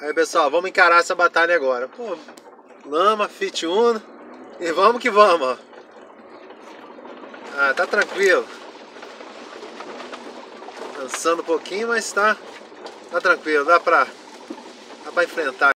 Aí pessoal, vamos encarar essa batalha agora. Pô, lama, Fit Uno. E vamos que vamos, ó. Ah, tá tranquilo. Cansando um pouquinho, mas tá tranquilo. Dá pra enfrentar.